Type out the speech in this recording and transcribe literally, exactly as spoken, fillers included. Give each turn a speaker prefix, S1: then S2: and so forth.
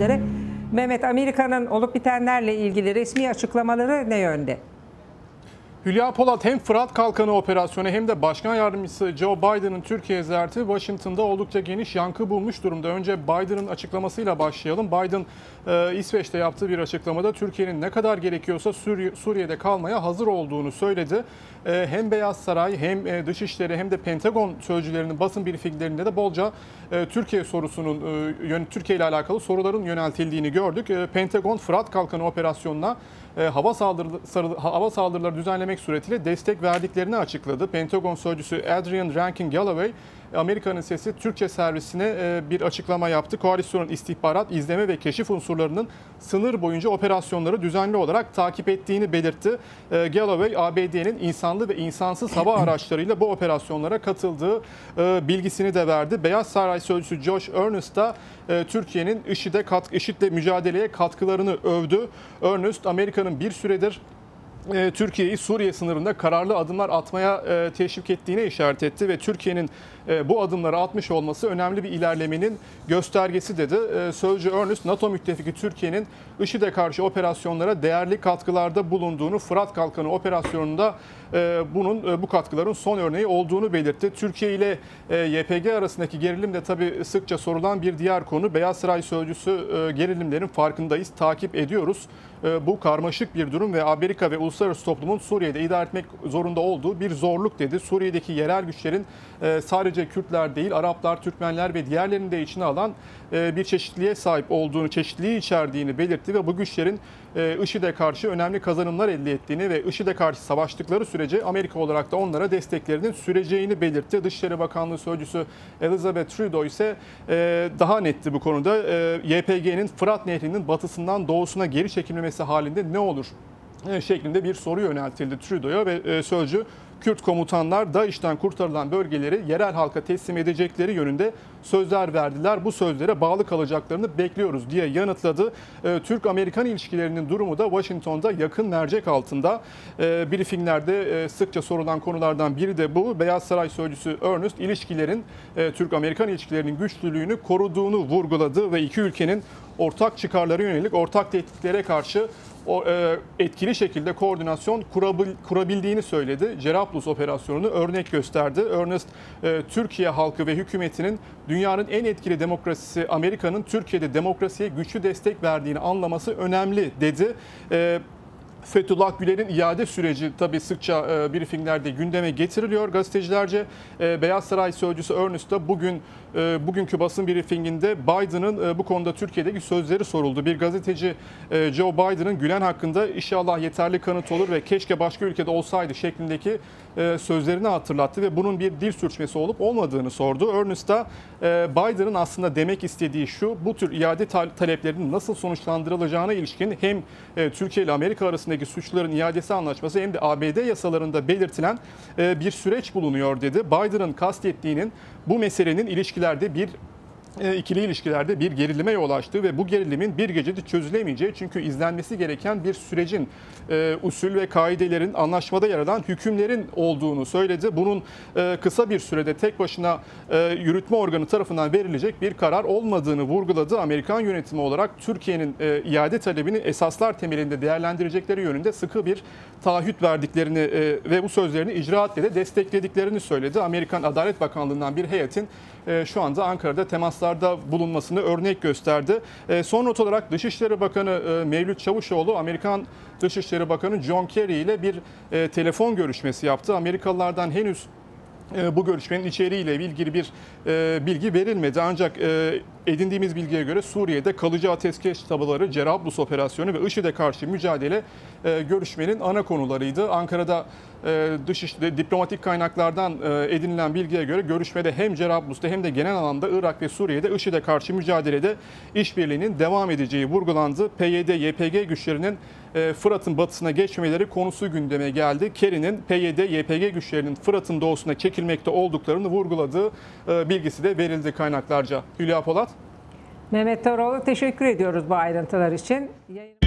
S1: üzere. Mehmet, Amerika'nın olup bitenlerle ilgili resmi açıklamaları ne yönde?
S2: Hülya Polat, hem Fırat Kalkanı operasyonu hem de Başkan Yardımcısı Joe Biden'ın Türkiye ziyareti Washington'da oldukça geniş yankı bulmuş durumda. Önce Biden'ın açıklamasıyla başlayalım. Biden e, İsveç'te yaptığı bir açıklamada Türkiye'nin ne kadar gerekiyorsa Suriye, Suriye'de kalmaya hazır olduğunu söyledi. E, hem Beyaz Saray hem e, Dışişleri hem de Pentagon sözcülerinin basın briefinglerinde de bolca e, Türkiye sorusunun e, yön, Türkiye ile alakalı soruların yöneltildiğini gördük. E, Pentagon Fırat Kalkanı operasyonuna e, hava saldırı, hava saldırıları düzenlemek suretiyle destek verdiklerini açıkladı. Pentagon sözcüsü Adrian Rankin Galloway, Amerika'nın Sesi Türkçe servisine bir açıklama yaptı. Koalisyonun istihbarat, izleme ve keşif unsurlarının sınır boyunca operasyonları düzenli olarak takip ettiğini belirtti. Galloway, A B D'nin insanlı ve insansız hava araçlarıyla bu operasyonlara katıldığı bilgisini de verdi. Beyaz Saray Sözcüsü Josh Earnest da Türkiye'nin IŞİD'e kat, IŞİD'le mücadeleye katkılarını övdü. Earnest, Amerika'nın bir süredir Türkiye'yi Suriye sınırında kararlı adımlar atmaya teşvik ettiğine işaret etti ve Türkiye'nin bu adımları atmış olması önemli bir ilerlemenin göstergesi dedi. Sözcü Earnest, NATO müttefiki Türkiye'nin IŞİD'e karşı operasyonlara değerli katkılarda bulunduğunu, Fırat Kalkanı operasyonunda bunun bu katkıların son örneği olduğunu belirtti. Türkiye ile Y P G arasındaki gerilim de tabii sıkça sorulan bir diğer konu. Beyaz Saray Sözcüsü, gerilimlerin farkındayız, takip ediyoruz. Bu karmaşık bir durum ve Amerika ve uluslararası toplumun Suriye'de idare etmek zorunda olduğu bir zorluk dedi. Suriye'deki yerel güçlerin sadece Kürtler değil, Araplar, Türkmenler ve diğerlerini de içine alan bir çeşitliliğe sahip olduğunu, çeşitliliği içerdiğini belirtti ve bu güçlerin IŞİD'e karşı önemli kazanımlar elde ettiğini ve IŞİD'e karşı savaştıkları sürece Amerika olarak da onlara desteklerinin süreceğini belirtti. Dışişleri Bakanlığı Sözcüsü Elizabeth Trudeau ise daha netti bu konuda. Y P G'nin Fırat Nehri'nin batısından doğusuna geri çekilmemesi halinde ne olur şeklinde bir soru yöneltildi Trudeau'ya ve sözcü, Kürt komutanlar DAEŞ'ten kurtarılan bölgeleri yerel halka teslim edecekleri yönünde sözler verdiler. Bu sözlere bağlı kalacaklarını bekliyoruz diye yanıtladı. Türk-Amerikan ilişkilerinin durumu da Washington'da yakın mercek altında. Briefinglerde sıkça sorulan konulardan biri de bu. Beyaz Saray Sözcüsü Earnest, ilişkilerin, Türk-Amerikan ilişkilerinin güçlülüğünü koruduğunu vurguladı ve iki ülkenin ortak çıkarlara yönelik ortak tehditlere karşı o e, etkili şekilde koordinasyon kurabil, kurabildiğini söyledi. Cerablus operasyonunu örnek gösterdi. Ernest, e, Türkiye halkı ve hükümetinin dünyanın en etkili demokrasisi Amerika'nın Türkiye'de demokrasiye güçlü destek verdiğini anlaması önemli dedi. E, Fethullah Gülen'in iade süreci tabii sıkça e, briefinglerde gündeme getiriliyor gazetecilerce. E, Beyaz Saray Sözcüsü Earnest da bugün e, bugünkü basın briefinginde Biden'ın e, bu konuda Türkiye'deki sözleri soruldu. Bir gazeteci e, Joe Biden'ın Gülen hakkında inşallah yeterli kanıt olur ve keşke başka ülkede olsaydı şeklindeki e, sözlerini hatırlattı ve bunun bir dil sürçmesi olup olmadığını sordu. Earnest da e, Biden'ın aslında demek istediği şu: bu tür iade taleplerinin nasıl sonuçlandırılacağına ilişkin hem e, Türkiye ile Amerika arasında suçluların iadesi anlaşması hem de A B D yasalarında belirtilen bir süreç bulunuyor dedi. Biden'ın kastettiğinin bu meselenin ilişkilerde bir ikili ilişkilerde bir gerilime yol açtığı ve bu gerilimin bir gecede çözülemeyeceği, çünkü izlenmesi gereken bir sürecin, e, usul ve kaidelerin, anlaşmada yer alan hükümlerin olduğunu söyledi. Bunun e, kısa bir sürede tek başına e, yürütme organı tarafından verilecek bir karar olmadığını vurguladı. Amerikan yönetimi olarak Türkiye'nin e, iade talebini esaslar temelinde değerlendirecekleri yönünde sıkı bir taahhüt verdiklerini e, ve bu sözlerini icraatle de desteklediklerini söyledi. Amerikan Adalet Bakanlığı'ndan bir heyetin e, şu anda Ankara'da temas bulunmasını örnek gösterdi. E, son not olarak Dışişleri Bakanı e, Mevlüt Çavuşoğlu, Amerikan Dışişleri Bakanı John Kerry ile bir e, telefon görüşmesi yaptı. Amerikalılardan henüz e, bu görüşmenin içeriğiyle ilgili bir e, bilgi verilmedi. Ancak e, edindiğimiz bilgiye göre Suriye'de kalıcı ateşkes çabaları, Cerablus operasyonu ve IŞİD'e karşı mücadele e, görüşmenin ana konularıydı. Ankara'da e, dışişleri diplomatik kaynaklardan e, edinilen bilgiye göre görüşmede hem Cerablus'ta hem de genel anlamda Irak ve Suriye'de IŞİD'e karşı mücadelede işbirliğinin devam edeceği vurgulandı. P Y D Y P G güçlerinin e, Fırat'ın batısına geçmemeleri konusu gündeme geldi. Kerry'nin P Y D Y P G güçlerinin Fırat'ın doğusuna çekilmekte olduklarını vurguladığı e, bilgisi de verildi kaynaklarca. Hülya Polat.
S1: Mehmet Toroğlu, teşekkür ediyoruz bu ayrıntılar için.